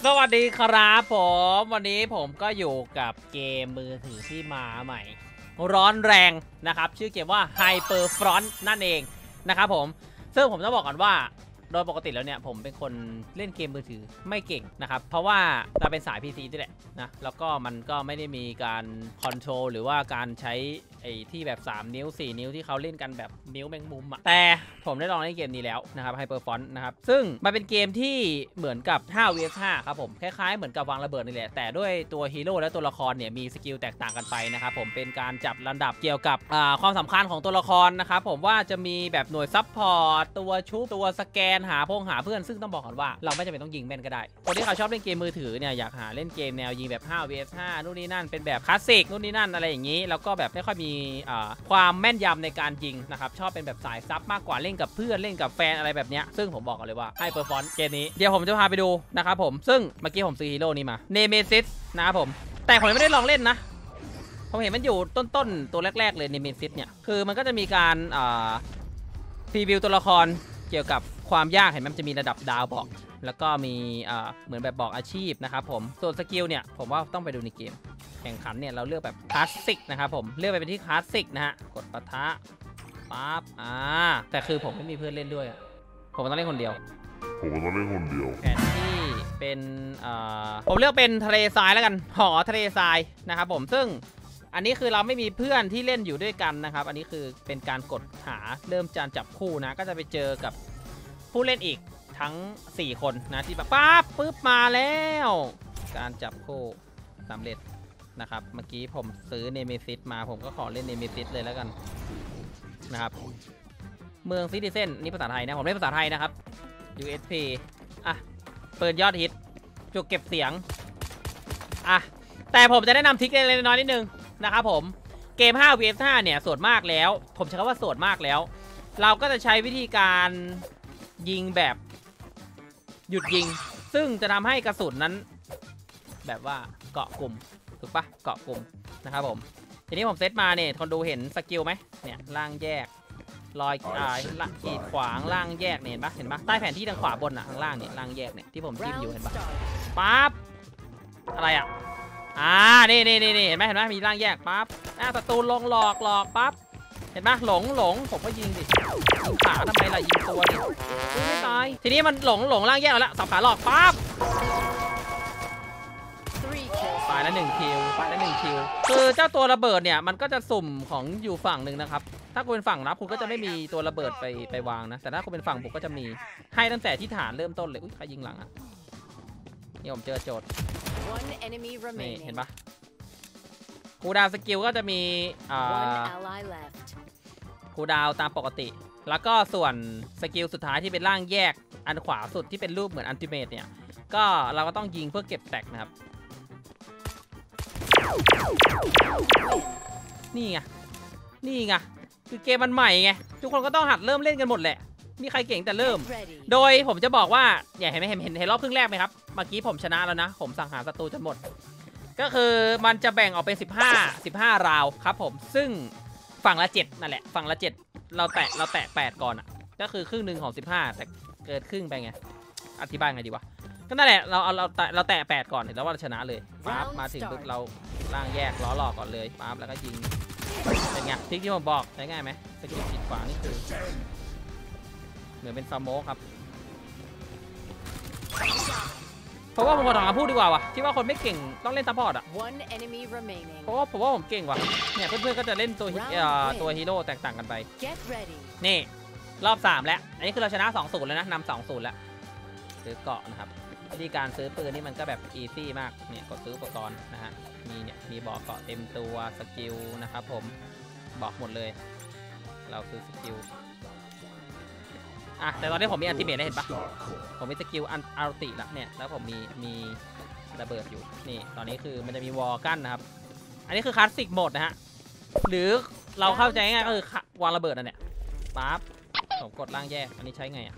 สวัสดีครับผมวันนี้ผมก็อยู่กับเกมมือถือที่มาใหม่ร้อนแรงนะครับชื่อเกมว่า HyperFront นั่นเองนะครับผมซึ่งผมต้องบอกก่อนว่าโดยปกติแล้วเนี่ยผมเป็นคนเล่นเกมมือถือไม่เก่งนะครับเพราะว่าเราเป็นสาย PC นี่แหละนะแล้วก็มันก็ไม่ได้มีการคอนโทรลหรือว่าการใช้ไอ้ที่แบบ3นิ้ว4นิ้วที่เขาเล่นกันแบบนิ้วแมงมุมอะแต่ผมได้ลองเล่นเกมนี้แล้วนะครับ HyperFront นะครับซึ่งมันเป็นเกมที่เหมือนกับ 5vs5 ครับผมคล้ายๆเหมือนกับวางระเบิดนี่แหละแต่ด้วยตัวฮีโร่และตัวละครเนี่ยมีสกิลแตกต่างกันไปนะครับผมเป็นการจับลำดับเกี่ยวกับความสำคัญของตัวละครนะครับผมว่าจะมีแบบหน่วยซัพพอร์ตตัวชุบตัวสแกนหาเพื่อนซึ่งต้องบอกก่อนว่าเราไม่จำเป็นต้องยิงแม่นก็ได้คนที่เขาชอบเล่นเกมมือถือเนี่ยอยากหาเล่นเกมแนวยิงแบบ 5vs5 นู่นนี่นั่นเป็นแบบคลาสสิกนู่นนี่นั่นอะไรอย่างนี้แล้วก็แบบไม่ค่อยมีความแม่นยำในการยิงนะครับชอบเป็นแบบสายซับมากกว่าเล่นกับเพื่อนเล่นกับแฟนอะไรแบบนี้ซึ่งผมบอกกันเลยว่าHyperFrontเกมนี้เดี๋ยวผมจะพาไปดูนะครับผมซึ่งเมื่อกี้ผมซื้อฮีโร่นี้มาเนเมซิสนะครับผมแต่ผมไม่ได้ลองเล่นนะผมเห็นมันอยู่ต้นตัวแรกๆเลยเนเมซิสเนี่ยคือมันก็จะมีการพรีวิวตัวละครเกี่ยวกับความยากเห็นมันจะมีระดับดาวบอกแล้วก็มีเหมือนแบบบอกอาชีพนะครับผมส่วนสกิลเนี่ยผมว่าต้องไปดูในเกมแข่งขันเนี่ยเราเลือกแบบคลาสสิกนะครับผมเลือกไปเป็นที่คลาสสิกนะฮะกดปะทะปั๊บแต่คือผมไม่มีเพื่อนเล่นด้วยผมต้องเล่นคนเดียวแผนที่เป็นผมเลือกเป็นทะเลทรายแล้วกันหอทะเลทรายนะครับผมซึ่งอันนี้คือเราไม่มีเพื่อนที่เล่นอยู่ด้วยกันนะครับอันนี้คือเป็นการกดหาเริ่มจานจับคู่นะก็จะไปเจอกับผู้เล่นอีกทั้ง4คนนะที่แบบปึ๊บมาแล้วการจับคู่สำเร็จนะครับเมื่อกี้ผมซื้อเนเมซิสมาผมก็ขอเล่นเนเมซิสเลยแล้วกันนะครับเมืองซิติเซนนี่ภาษาไทยนะผมเล่นภาษาไทยนะครับ USP ปืนยอดฮิตจุกเก็บเสียงแต่ผมจะแนะนำทริคเล็กน้อยนิดนึงนะครับผมเกม 5vs5 เนี่ยส่วนมากแล้วผมใช้คำว่าส่วนมากแล้วเราก็จะใช้วิธีการยิงแบบหยุดยิงซึ่งจะทำให้กระสุนนั้นแบบว่าเกาะกลุ่มถูกปะเกาะกลุ่มนะครับผมทีนี้ผมเซตมาเนี่ยคนดูเห็นสกิลไหมเนี่ยล่างแยกรอยขีดขวางล่างแยกเนี่ยเห็นปะใต้แผนที่ทางขวาบนข้างล่างเนี่ยล่างแยกเนี่ยที่ผมจิ้มอยู่เห็นปะปั๊บอะไรนี่เห็นไหมมีล่างแยกปั๊บศัตรูลงหลอกปั๊บเห็นไหมหลงผมก็ยิงดิยิงขาทำไมล่ะยิงตัวดิไม่ตายทีนี้มันหลงล่างแยกแล้วสับขาหลอกปั๊บตายแล้ว1 คิวคือเจ้าตัวระเบิดเนี่ยมันก็จะสุ่มของอยู่ฝั่งหนึ่งนะครับถ้าคุณเป็นฝั่งรับคุณก็จะไม่มีตัวระเบิดไปวางนะแต่ถ้าคุณเป็นฝั่งบุกก็จะมีให้ตั้งแต่ที่ฐานเริ่มต้นเลยอุ้ยใครยิงหลังนี่ผมเจอโจทย์นี่เห็นปะคูดาวสกิลก็จะมีคูดาวตามปกติแล้วก็ส่วนสกิลสุดท้ายที่เป็นร่างแยกอันขวาสุดที่เป็นรูปเหมือนอัลติเมทเนี่ยก็เราก็ต้องยิงเพื่อเก็บแตกนะครับนี่ไงคือเกมมันใหม่ไงทุกคนก็ต้องหัดเริ่มเล่นกันหมดแหละมีใครเก่งแต่เริ่มโดยผมจะบอกว่าเห็นรอบครึ่งแรกไหมครับเมื่อกี้ผมชนะแล้วนะผมสังหารศัตรูจนหมดก็คือมันจะแบ่งออกเป็น15ราวครับผมซึ่งฝั่งละ7นั่นแหละฝั่งละ7เราแตะ8ก่อนก็คือครึ่งหนึ่งของ15แต่เกิดครึ่งไปไงอธิบายไงดีวะก็นั่นแหละเราแตะ8ก่อนแล้วว่าเราชนะเลยปั๊บมาถึงปุ๊บเราล่างแยกล้อหลอกก่อนเลยปั๊บแล้วก็ยิงเป็นไงทริคที่ผมบอกใช้ง่ายไหมสกิลขีดขวานี่คือเหมือนเป็นสโมกครับเพราะว่าผมขอถามพูดดีกว่าที่ว่าคนไม่เก่งต้องเล่นซัพพอร์ตเพราะว่าผมว่าผมเก่งว่ะเนี่ยเพื่อนๆก็จะเล่นตัวฮีโร่แตกต่างกันไปนี่รอบ3แล้วอันนี้คือเราชนะ 2-0 แล้วนะนำ 2-0 แล้วซื้อเกาะนะครับวิธีการซื้อปืนนี่มันก็แบบอีซี่มากเนี่ยกดซื้ออุปกรณ์นะฮะมีบอกเกาะเต็มตัวสกิลนะครับผมบอกหมดเลยเราซื้อสกิลแต่ตอนนี้ผมมีอัลติเมทได้เห็นปะผมมีสกิลอัลติแล้วเนี่ยแล้วผมมีระเบิดอยู่นี่ตอนนี้คือมันจะมีวอลกั้นนะครับอันนี้คือคลาสสิกโหมดนะฮะหรือเราเข้าใจง่ายก็คือวางระเบิดเนี่ยปั๊บผมกดล่างแยกอันนี้ใช้ไง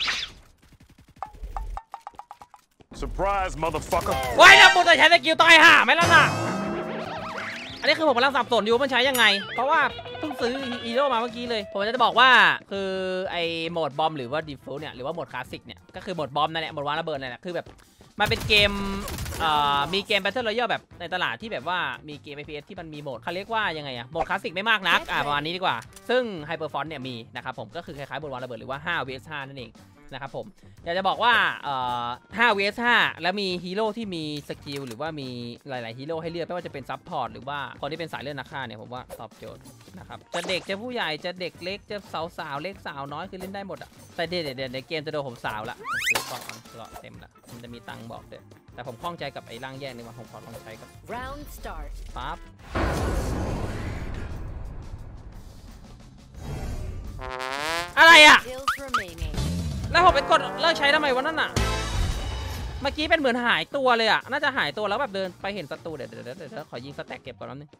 Surprise, motherfucker ว้ายนะผมจะใช้สกิลตายห่าไหมล่ะน่ะอันนี้คือผมกำลังสับสนอยู่มันใช้ยังไงเพราะว่าเพิ่งซื้อฮีโร่มาเมื่อกี้เลยผมจะบอกว่าคือไอโหมดบอมหรือว่าดีฟอลต์เนี่ยหรือว่าโหมดคลาสสิกเนี่ยก็คือโหมดบอมนั่นแหละโหมดวางระเบิดนั่นแหละคือแบบมันเป็นเกมมีเกม Battle Royale แบบในตลาดที่แบบว่ามีเกม FPS ที่มันมีโหมดเขาเรียกว่ายังไงอะโหมดคลาสสิกไม่มากนักประมาณนี้ดีกว่าซึ่ง Hyperfront เนี่ยมีนะครับผมก็คือคล้ายๆบนวางระเบิดหรือว่า5 vs 5นั่นเองนะครับผมอยากจะบอกว่า5 vs 5แล้วมีฮีโร่ที่มีสกิลหรือว่ามีหลายๆฮีโร่ให้เลือกไม่ว่าจะเป็นซับพอร์ตหรือว่าคนที่เป็นสายเลือดนักฆ่าเนี่ยผมว่าตอบโจทย์นะครับจะเด็กจะผู้ใหญ่จะเด็กเล็กจะสาวๆเล็กสาวน้อยคือเล่นได้หมดอะแต่เดี๋ยวในเกมจะโดนผมสาวละซื้อกล่องเต็มละมันจะมีตังค์บอกเด้อแต่ผมคล่องใจกับไอ้ร่างแยกนี่ว่าผมขอลองใช้กับปั๊บอะไรอะแล้วผมไปกดเลิกใช้ทำไมวะนั่นน่ะเมื่อกี้เป็นเหมือนหายตัวเลยอ่ะน่าจะหายตัวแล้วแบบเดินไปเห็นศัตรูเดี๋ยวขอยิงสแต็กเก็บก่อนนิดนึง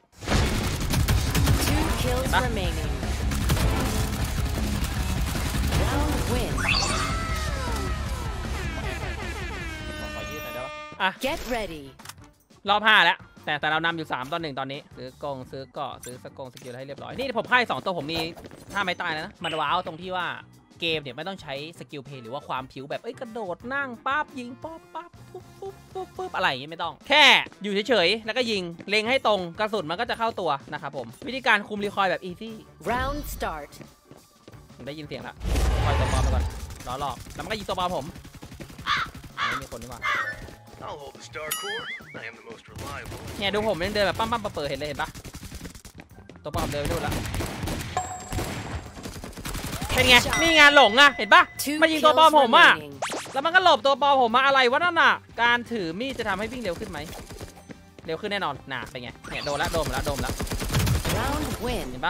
ขอยืดหน่อยได้ปะอ่ะ Get ready รอบ5แล้วแต่เรานำอยู่3-1ตอนนี้ซื้อกงซื้อเกาะซื้อสกิลให้เรียบร้อยนี่ผมไพ่2ตัวผมมีท่าไม้ตายแล้วนะมันว้าวตรงที่ว่าเกมเนี่ยไม่ต้องใช้สกิลเพลย์หรือว่าความผิวแบบกระโดดนั่งปั๊บยิงป๊อปปั๊บปุ๊บอะไรอย่างงี้ไม่ต้องแค่อยู่เฉยๆแล้วก็ยิงเล็งให้ตรงกระสุนมันก็จะเข้าตัวนะครับผมวิธีการคุมรีคอยล์แบบ easy round start ผมได้ยินเสียงละคอยตัวปลอมไปก่อนล้อหลอกแล้วมันก็ยิงตัวปลอมผมไม่มีคนนี่หว่าเนี่ยดูผมเดินแบบปั้มเปิดเห็นเลยเห็นปะตัวปลอมเดินไปดูละเป็นไงนี่งานหลงอะเห็นปะมายิงตัวปลอมผมอะแล้วมันก็หลบตัวปลอมผมมาอะไรวะนั่นน่ะการถือมีดจะทำให้วิ่งเร็วขึ้นไหมเร็วขึ้นแน่นอนน่ะเป็นไงเนี่ยโดนแล้วเห็นปะ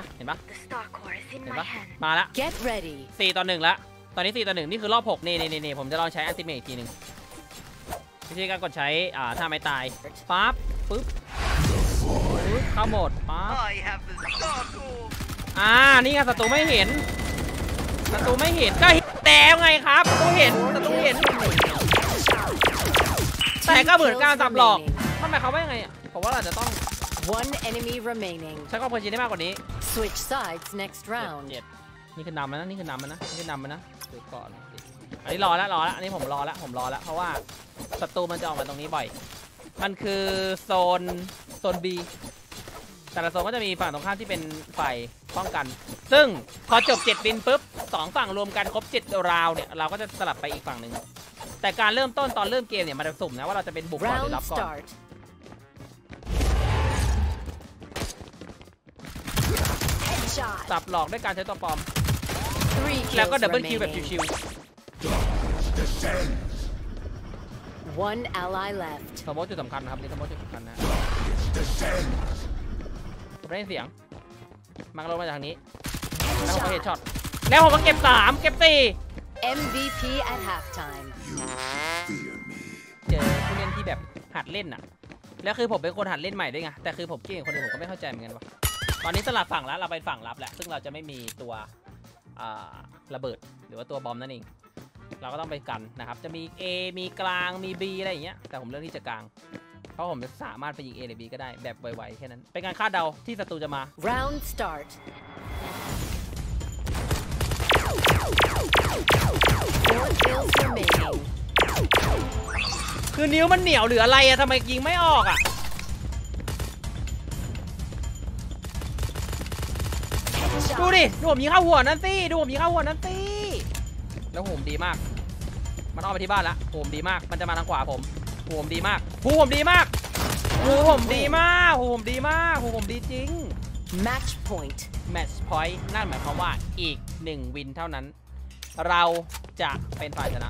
มาละ4-1ละตอนนี้4-1นี่คือรอบ6นี่ผมจะลองใช้อัลติเมทอีกทีนึงวิธีการกดใช้ท่าไม้ตายปั๊บปึ๊บเข้าโหมดปั๊บนี่ไงศัตรูไม่เห็นก็เห็นแล้วไงครับศัตรูเห็นแต่ก็เหมือนการสับหลอกมันหมายความว่ายังไงอ่ะผมว่าเราจะต้องใช้ความพอดีได้มากกว่านี้ Switch sides next round นี่คือนำแล้วนะดูก่อนอันนี้รอแล้วอันนี้ผมรอแล้วเพราะว่าศัตรูมันจะออกมาตรงนี้บ่อยมันคือโซน B แต่ละโซนก็จะมีฝั่งตรงข้ามที่เป็นฝ่ายป้องกันซึ่งพอจบ7วินปุ๊บ2ฝั่งรวมกันครบ7ราวเนี่ยเราก็จะสลับไปอีกฝั่งหนึ่งแต่การเริ่มต้นตอนเริ่มเกมเนี่ยมันจะสุ่มนะว่าเราจะเป็นบุกก่อนหรือรับก่อนสับหลอกด้วยการใช้ตัวปลอมแล้วก็ดับเบิลคิวแบบชิว One ally left สมมติจุดสำคัญนะครับนี่สมมติจุดสำคัญนะผมได้เสียงมันลงมาจากทางนี้แล้วผมก็เฮดช็อตแล้วผมก็เก็บ3เก็บ4 MVP at halftime เจอผู้เล่นที่แบบหัดเล่นอ่ะแล้วคือผมเป็นคนหัดเล่นใหม่ด้วยไงแต่คือผมเก่งคนอื่นผมก็ไม่เข้าใจเหมือนกันว่ะตอนนี้สลับฝั่งแล้วเราไปฝั่งรับแล้วซึ่งเราจะไม่มีตัวระเบิดหรือว่าตัวบอมนั่นเองเราก็ต้องไปกันนะครับจะมี A มีกลางมี B อะไรอย่างเงี้ยแต่ผมเลือกที่จะกลางเพราะผมจะสามารถไปยิง A หรือ B ก็ได้แบบไวๆแค่นั้นเป็นการคาดเดาที่ศัตรูจะมา Round start คือนิ้วมันเหนียวหรืออะไรอะทำไมยิงไม่ออกอะดูดิดูผมยิงเข้าหัวนั่นสิแล้วผมดีมากมันอ้อมไปที่บ้านละผมดีมากมันจะมาทางขวาผมดีมากผมดีจริง Match point นั่นหมายความว่าอีก1วินเท่านั้นเราจะเป็นฝ่ายชนะ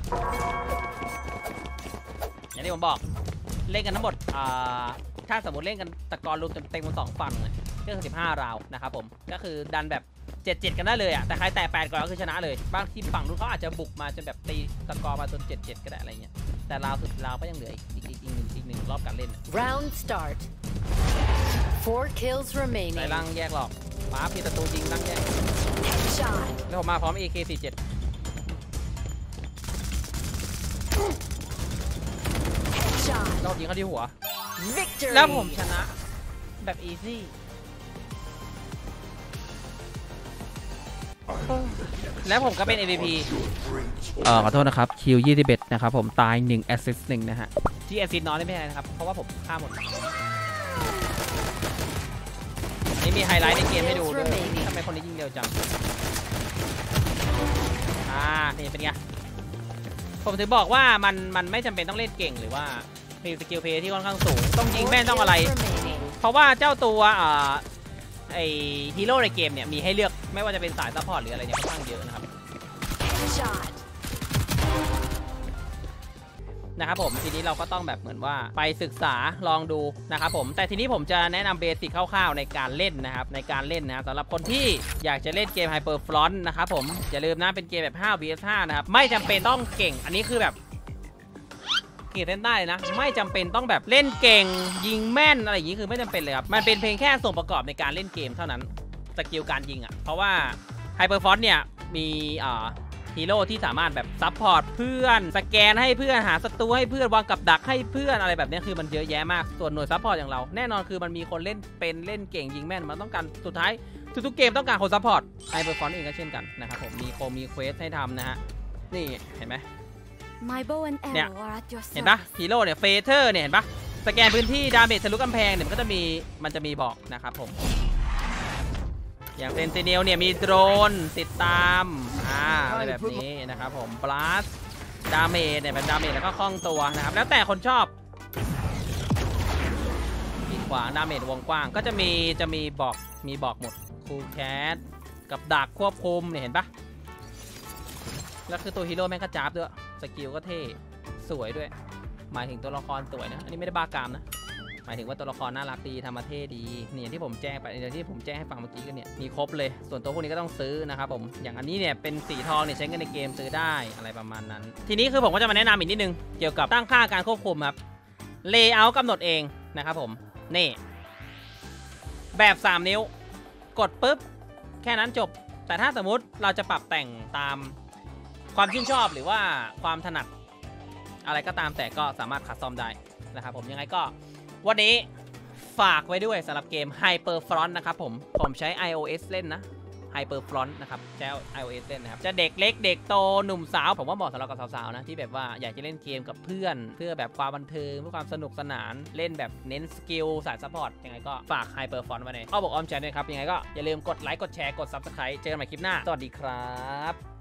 อย่างที่ผมบอกเล่นกันทั้งหมดถ้าสมมติเล่นกันตะกอนรวมเต็มๆ2ฝั่งก็คือ15ราวนะครับผมก็คือดันแบบ7-7กันได้เลยอ่ะแต่ใครแตะ8ก่อนก็คือชนะเลยบางทีฝั่งนู้นเขาอาจจะบุกมาจนแบบตีตะกอมาจน7-7ก็ได้อะไรเงี้ยแต่ราวสุดราวก็ยังเหลืออีกหนึ่งรอบการเล่น Round start 4 kills remaining ใส่ร่างแยกหรอกฟ้าพีศัตรูยิงร่างแยกแล้วผมมาพร้อม AK47 เรายิงเขาที่หัวแล้วผมชนะแบบ easy แล้วผมก็เป็น MVP ขอโทษนะครับคิว21นะครับผมตาย1แอสซิสต์1นะฮะที่แอสซิสต์น้อยไม่ใช่นะครับเพราะว่าผมฆ่าหมดนี่มีไฮไลท์ในเกมให้ดูด้วยทำไมคนนี้ยิงเร็วจังนี่เป็นไงผมถึงบอกว่ามันไม่จำเป็นต้องเล่นเก่งหรือว่ามีสกิลเพย์ที่ค่อนข้างสูงต้องยิงแม่นต้องอะไรเพราะว่าเจ้าตัวไอฮีโร่ในเกมเนี่ยมีให้เลือกไม่ว่าจะเป็นสายซัพพอร์ตหรืออะไรเนี่ยค่อนข้างเยอะนะครับผมทีนี้เราก็ต้องแบบเหมือนว่าไปศึกษาลองดูนะครับผมแต่ทีนี้ผมจะแนะนำเบสิกคร่าวๆในการเล่นนะครับสำหรับคนที่อยากจะเล่นเกม Hyper Front นะครับผมอย่าลืมนะเป็นเกมแบบ5 vs 5นะครับไม่จำเป็นต้องเก่งอันนี้คือแบบเก่งเล่นได้นะไม่จำเป็นต้องแบบเล่นเก่งยิงแม่นอะไรอย่างนี้คือไม่จำเป็นเลยครับมันเป็นเพียงแค่ส่วนประกอบในการเล่นเกมเท่านั้นสกิลการยิงเพราะว่า Hyper Front เนี่ยมีฮีโร่ที่สามารถแบบซับพอร์ตเพื่อนสแกนให้เพื่อนหาศัตรูให้เพื่อนวางกับดักให้เพื่อนอะไรแบบนี้คือมันเยอะแยะมากส่วนหน่วยซับพอร์ตอย่างเราแน่นอนคือมันมีคนเล่นเป็นเล่นเก่งยิงแม่นมันต้องการสุดท้ายทุกเกมต้องการคนซับพอร์ตไฮเปอร์ฟอนต์เองก็เช่นกันนะครับผมมีเควสให้ทำนะฮะนี่เห็นไหมเนี่ยเห็นปะฮีโร่เนี่ยเฟเธอร์เนี่ยเห็นปะสแกนพื้นที่ดาเมจทะลุกำแพงเนี่ยมันจะมีบอกนะครับผมอย่างเซนติเนลเนี่ยมีโดรนติดตามอะไรแบบนี้นะครับผมบลัสดาเมจเนี่ยเป็นดาเมจแล้วก็คล่องตัวนะครับแล้วแต่คนชอบขีดขวางดาเมจวงกว้างก็จะมีบอกหมดคูแคสกับดักควบคุมเนี่ยเห็นปะแล้วคือตัวฮีโร่แม่งก็จับด้วยสกิลก็เท่สวยด้วยหมายถึงตัวละครสวยนะอันนี้ไม่ได้บ้ากามนะหมายถึงว่าตัวละครน่ารักดีธรรมเท่ดีนี่อย่างที่ผมแจ้งไปอย่างที่ผมแจ้งให้ฟังเมื่อกี้ก็เนี่ยมีครบเลยส่วนตัวพวกนี้ก็ต้องซื้อนะครับผมอย่างอันนี้เนี่ยเป็นสีทองเนี่ยใช้เงินในเกมซื้อได้อะไรประมาณนั้นทีนี้คือผมก็จะมาแนะนำอีกนิดนึงเกี่ยวกับตั้งค่าการควบคุมครับเลเยอร์กำหนดเองนะครับผมนี่แบบ3นิ้วกดปุ๊บแค่นั้นจบแต่ถ้าสมมุติเราจะปรับแต่งตามความชื่นชอบหรือว่าความถนัดอะไรก็ตามแต่ก็สามารถคัสตอมได้นะครับผมยังไงก็วันนี้ฝากไว้ด้วยสำหรับเกม Hyper Front นะครับผมใช้ iOS เล่นนะ Hyper Front นะครับใช้ iOS เล่นนะครับจะเด็กเล็กเด็กโตหนุ่มสาวผมว่าเหมาะสำหรับกับสาวๆนะที่แบบว่าอยากจะเล่นเกมกับเพื่อนเพื่อแบบความบันเทิงเพื่อความสนุกสนานเล่นแบบเน้นสกิลสายซัพพอร์ตยังไงก็ฝาก Hyper Front ไว้ในอ้อมอกอ้อมใจด้วยครับยังไงก็อย่าลืมกดไลค์กดแชร์กด Subscribe เจอกันใหม่คลิปหน้าสวัสดีครับ